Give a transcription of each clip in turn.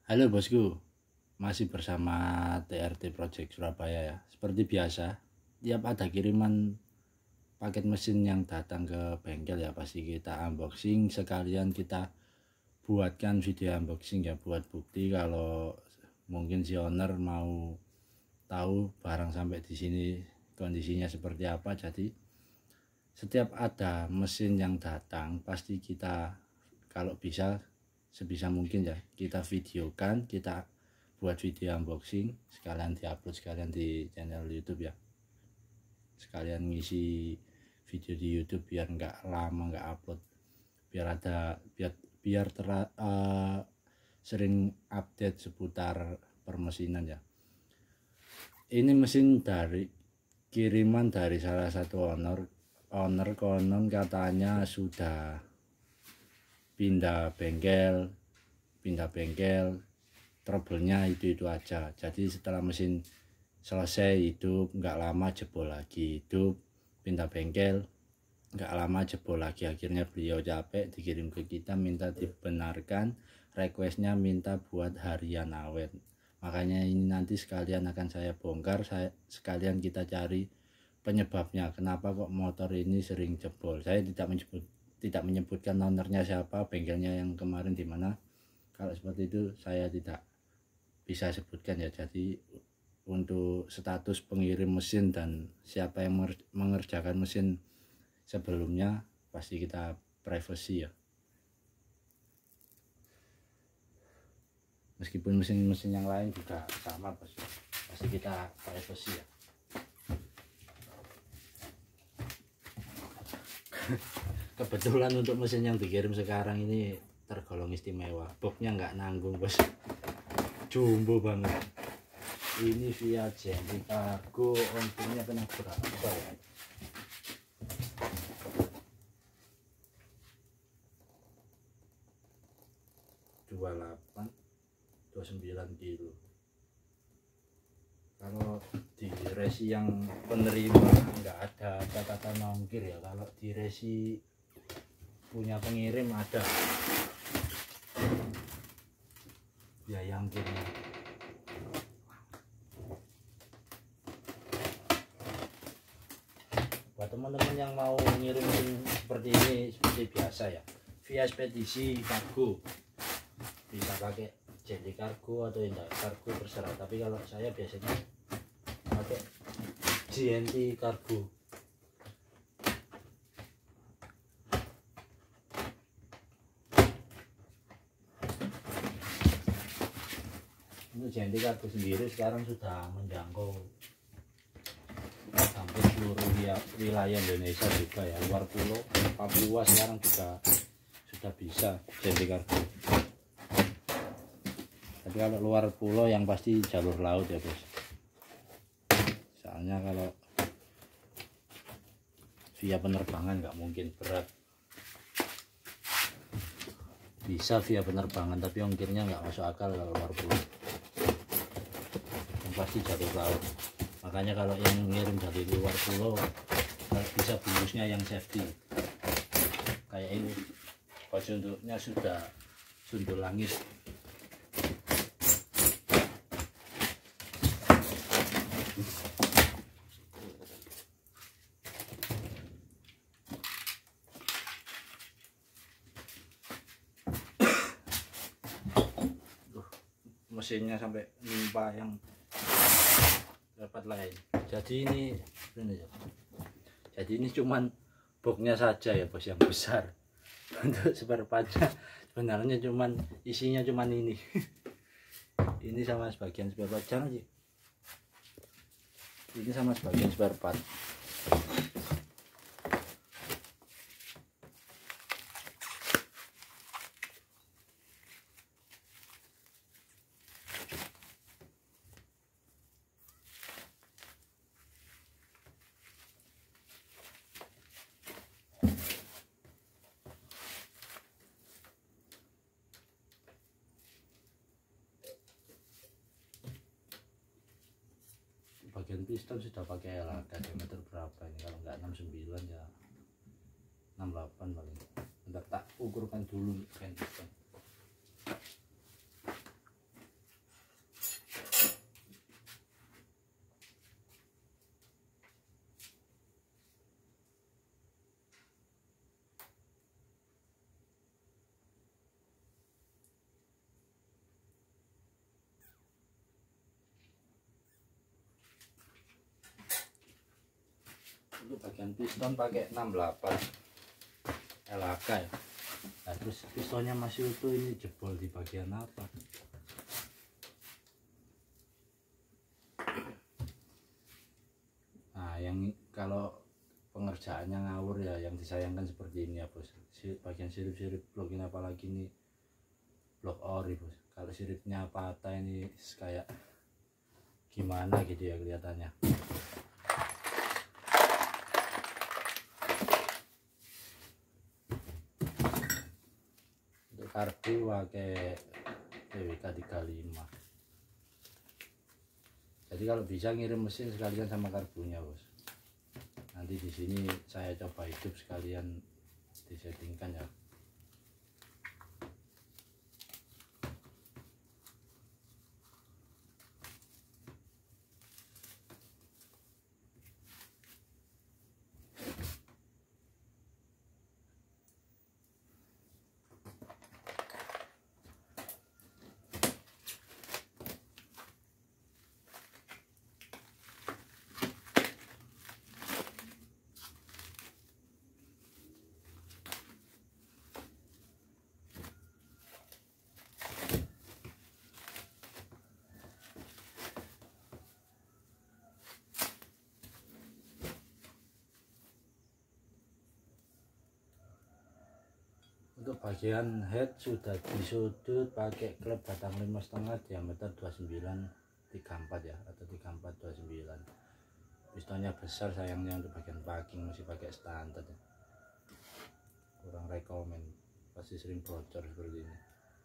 Halo bosku, masih bersama TRT Project Surabaya ya. Seperti biasa, tiap ada kiriman paket mesin yang datang ke bengkel ya pasti kita unboxing, sekalian kita buatkan video unboxing ya, buat bukti kalau mungkin si owner mau tahu barang sampai di sini kondisinya seperti apa. Jadi setiap ada mesin yang datang pasti kita kalau bisa sebisa mungkin ya kita videokan, kita buat video unboxing, sekalian diupload sekalian di channel YouTube ya, sekalian ngisi video di YouTube biar nggak lama nggak upload, biar ada biar sering update seputar permesinan ya. Ini mesin dari kiriman dari salah satu owner konon katanya sudah pindah bengkel, trouble-nya itu aja. Jadi setelah mesin selesai hidup, nggak lama jebol lagi, hidup, pindah bengkel, nggak lama jebol lagi. Akhirnya beliau capek dikirim ke kita, minta dibenarkan, requestnya minta buat harian awet. Makanya ini nanti sekalian akan saya bongkar, sekalian kita cari penyebabnya kenapa kok motor ini sering jebol. Saya tidak menyebutkan ownernya siapa, bengkelnya yang kemarin di mana. Kalau seperti itu saya tidak bisa sebutkan ya. Jadi untuk status pengirim mesin dan siapa yang mengerjakan mesin sebelumnya pasti kita privacy ya. Meskipun mesin-mesin yang lain juga sama pasti kita privacy ya. Kebetulan untuk mesin yang dikirim sekarang ini tergolong istimewa, boxnya nggak nanggung bos, jumbo banget. Ini via Gentry Cargo, ongkirnya kena berapa ya? 29 kilo. Kalau di resi yang penerima nggak ada catatan ongkir ya, kalau di resi punya pengirim ada biaya ongkirnya. Buat teman-teman yang mau ngirim seperti ini seperti biasa ya, via ekspedisi kargo bisa pakai Gentry Cargo atau Indah Cargo terserah, tapi kalau saya biasanya pakai Gentry Cargo. Untuk Gentry Cargo sendiri sekarang sudah menjangkau hampir seluruh wilayah Indonesia juga ya, luar pulau Papua sekarang juga sudah bisa Gentry Cargo. Tapi kalau luar pulau yang pasti jalur laut ya bos, soalnya kalau via penerbangan nggak mungkin, berat. Bisa via penerbangan tapi ongkirnya nggak masuk akal kalau luar pulau, yang pasti jalur laut. Makanya kalau yang ngirim dari luar pulau bisa bungkusnya yang safety kayak ini, baju untuknya sudah sundul langit. Mesinnya sampai nimpa yang dapat lain. Jadi ini cuman boxnya saja ya bos yang besar. Untuk spare partnya sebenarnya cuman isinya cuman ini. Ini sama sebagian spare part, jangan sih. Ini sama sebagian spare part. Bagian piston sudah pakai LHK diameter berapa ini, kalau nggak 69 ya 68 paling. Bentar tak ukurkan dulu kan piston. Untuk bagian piston pakai 68 LHK ya. Nah, terus pistonnya masih utuh, ini jebol di bagian apa? Nah, yang kalau pengerjaannya ngawur ya, yang disayangkan seperti ini ya bos. Bagian sirip-sirip blok ini, apalagi ini blok ori bos. Kalau siripnya patah ini kayak gimana gitu ya kelihatannya. Untuk karbu pakai PWK 35. Jadi kalau bisa ngirim mesin sekalian sama karbunya bos. Nanti di sini saya coba hidup sekalian disettingkan ya. Untuk bagian head sudah disudut pakai klep batang 5,5 diameter 2934 ya, atau 3429. Pistonnya besar sayangnya, untuk bagian packing masih pakai standar ya. Kurang rekomen, pasti sering bocor seperti ini.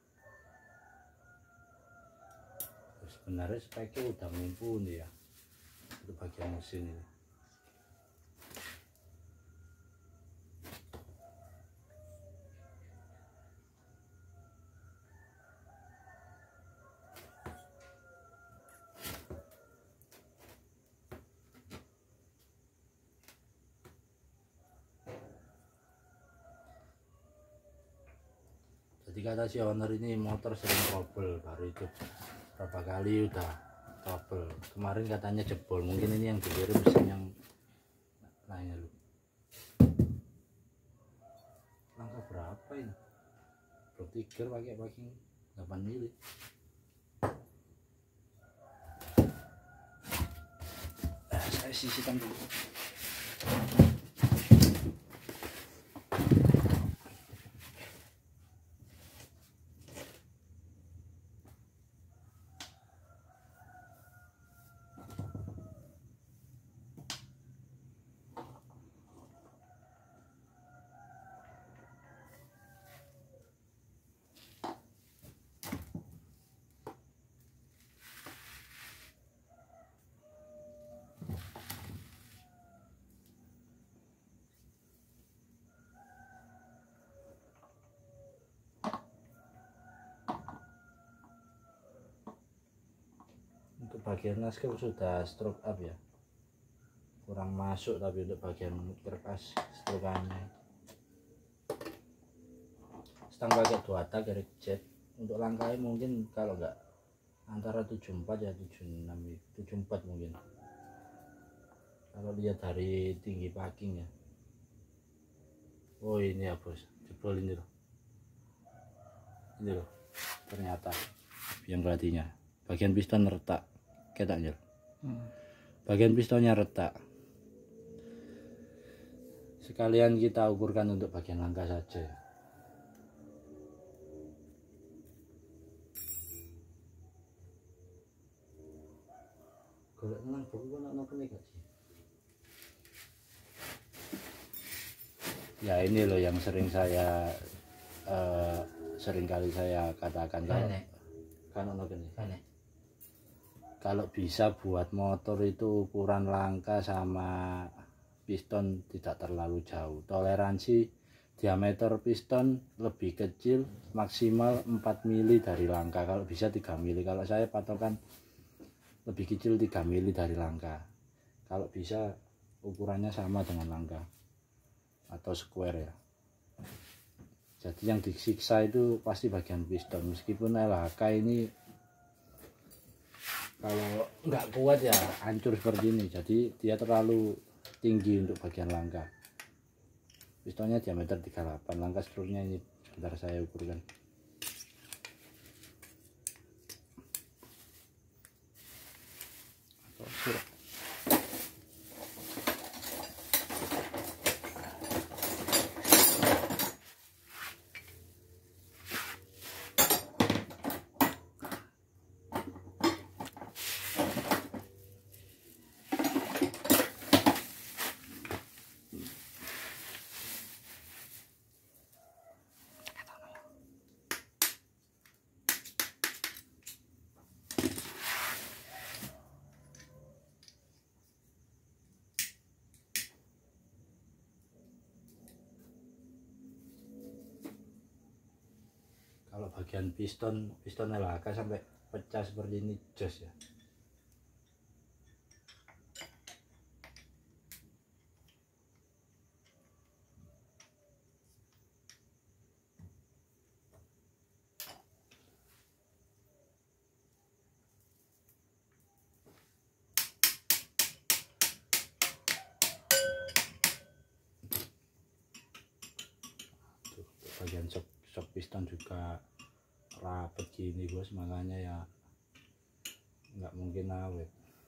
Sebenarnya speknya udah mumpuni ya untuk bagian mesin ini. Jadi kata si owner ini motor sering trouble, baru itu berapa kali udah trouble. Kemarin katanya jebol, mungkin ini yang dikirim mesin yang lainnya lu. Langkah berapa ini? Blok 3 pakai packing 8 mili. Saya sisihkan dulu. Untuk bagian gasket sudah stroke up ya, kurang masuk, tapi untuk bagian kerkas strokannya stang pakai 2 tak direct jet. Untuk langkahnya mungkin kalau enggak antara 74 ya 76, 74 mungkin kalau lihat dari tinggi packing ya. Oh ini ya bos, jebol ini loh ternyata yang pelatihnya. Bagian piston retak ketak anjir. Bagian pistonnya retak. Sekalian kita ukurkan untuk bagian langkah saja. Golek nang buku ana kene gak sih? Ya ini loh yang sering saya sering kali saya katakan, kalau kan kene. Kalau bisa buat motor itu ukuran langka sama piston tidak terlalu jauh. Toleransi diameter piston lebih kecil maksimal 4 mili dari langka. Kalau bisa 3 mili. Kalau saya patokan lebih kecil 3 mili dari langka. Kalau bisa ukurannya sama dengan langka atau square ya. Jadi yang disiksa itu pasti bagian piston. Meskipun LHK ini kalau nggak kuat ya hancur seperti ini. Jadi dia terlalu tinggi untuk bagian langkah. Pistonnya diameter 38, langkah seluruhnya ini sebentar saya ukurkan. Kalau bagian piston LHK sampai pecah seperti ini jos ya. Bagian shock piston juga rapet gini bos, makanya ya nggak mungkin awet.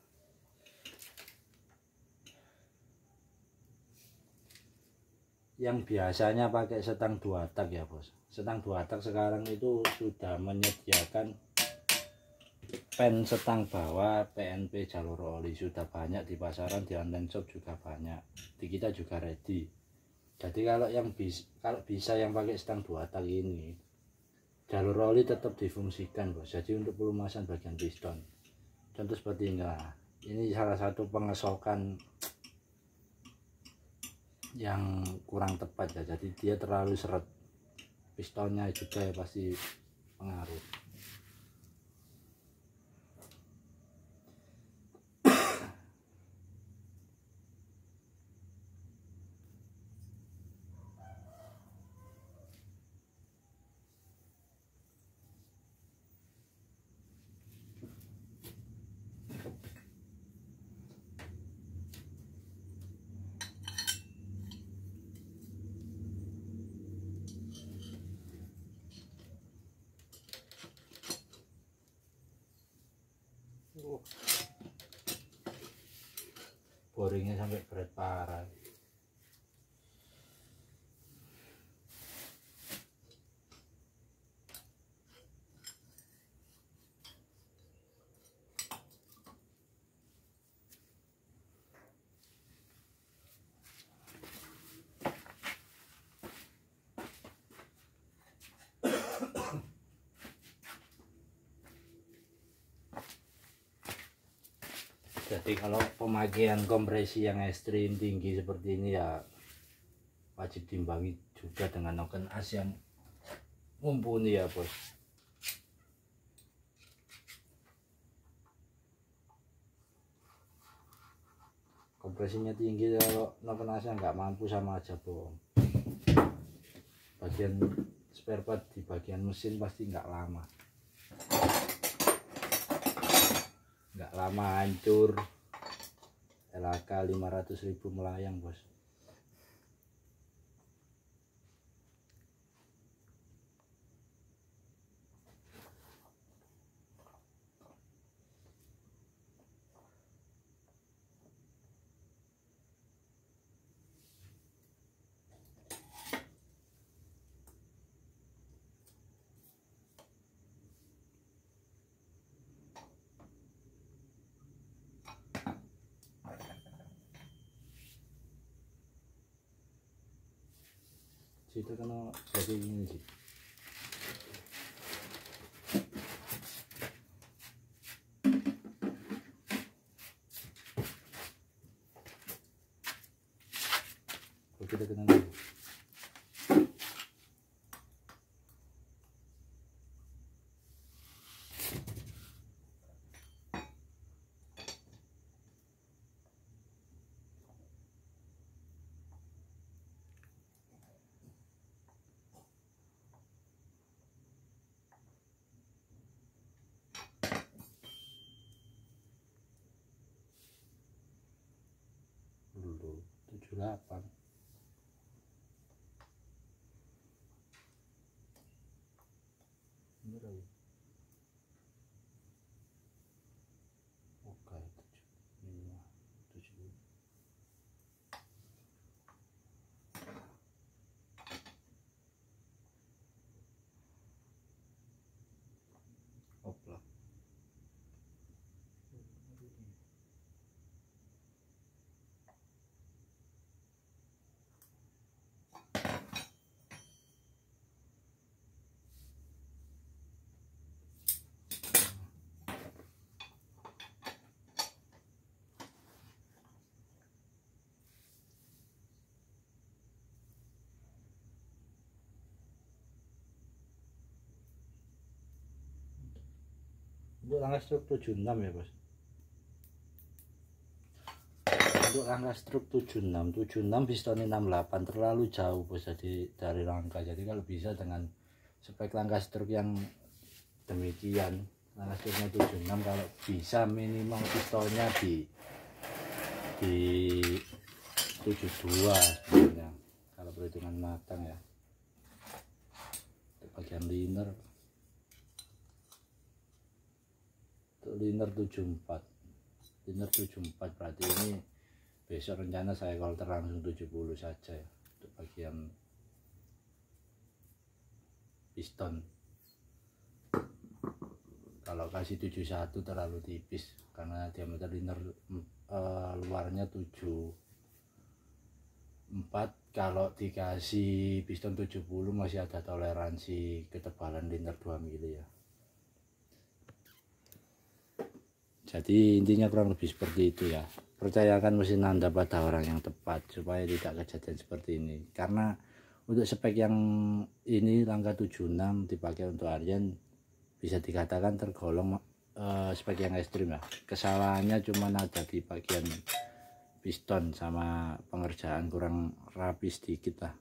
Yang biasanya pakai setang 2 tak ya bos, setang 2 tak sekarang itu sudah menyediakan pen setang bawah PNP jalur oli, sudah banyak di pasaran, di online shop juga banyak, di kita juga ready. Jadi kalau bisa yang pakai setang 2 tak ini, jalur oli tetap difungsikan bos. Jadi untuk pelumasan bagian piston, contoh seperti ini. Nah, ini salah satu pengesokan yang kurang tepat ya, jadi dia terlalu seret, pistonnya juga ya pasti pengaruh. Boringnya sampai berat parah. Jadi kalau pemakaian kompresi yang ekstrim tinggi seperti ini ya wajib diimbangi juga dengan noken as yang mumpuni ya bos. Kompresinya tinggi, kalau noken asnya nggak mampu sama aja bohong. Bagian spare part di bagian mesin pasti nggak lama hancur. LHK 500.000 melayang bos. Situ kena jadi ini sih. Kita kena dulu. Dulu kapan. Oke, 5, 7. Oplah. Untuk langkah struk 76 ya bos. Untuk langkah struk 76 pistonnya 68 terlalu jauh bos dari langkah. Jadi kalau bisa dengan spek langkah struk yang demikian, langkah struknya 76, kalau bisa minimal pistonnya di 72 sebenarnya kalau perhitungan matang ya. Untuk bagian liner, untuk liner 74 berarti ini besok rencana saya kolter langsung 70 saja ya. Untuk bagian piston, kalau kasih 71 terlalu tipis karena diameter liner luarnya 74. Kalau dikasih piston 70 masih ada toleransi ketebalan liner 2 mili ya. Jadi intinya kurang lebih seperti itu ya. Percayakan mesin Anda pada orang yang tepat supaya tidak kejadian seperti ini. Karena untuk spek yang ini langkah 76 dipakai untuk Aryan bisa dikatakan tergolong spek yang ekstrim ya. Kesalahannya cuma ada di bagian piston sama pengerjaan kurang rapi sedikit lah.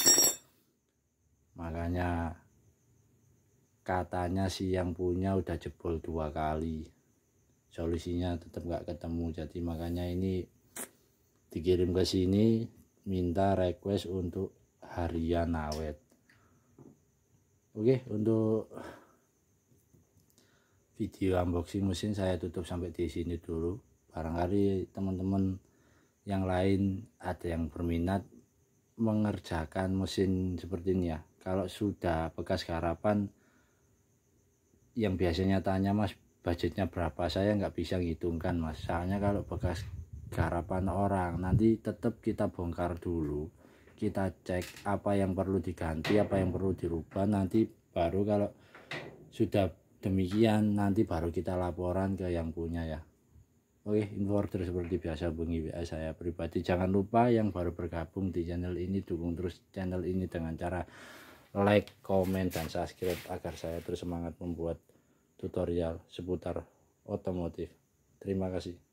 Makanya katanya si yang punya udah jebol 2 kali, solusinya tetap nggak ketemu. Jadi makanya ini dikirim ke sini, minta request untuk harian awet. Oke, untuk video unboxing mesin saya tutup sampai di sini dulu. Barangkali teman-teman yang lain ada yang berminat mengerjakan mesin seperti ini ya. Kalau sudah bekas garapan, yang biasanya tanya mas budgetnya berapa, saya nggak bisa ngitungkan mas. Soalnya kalau bekas garapan orang nanti tetap kita bongkar dulu, kita cek apa yang perlu diganti, apa yang perlu dirubah, nanti baru kalau sudah demikian nanti baru kita laporan ke yang punya ya. Oke, info order seperti biasa hubungi WA saya pribadi. Jangan lupa yang baru bergabung di channel ini, dukung terus channel ini dengan cara like, komen, dan subscribe agar saya terus semangat membuat tutorial seputar otomotif. Terima kasih.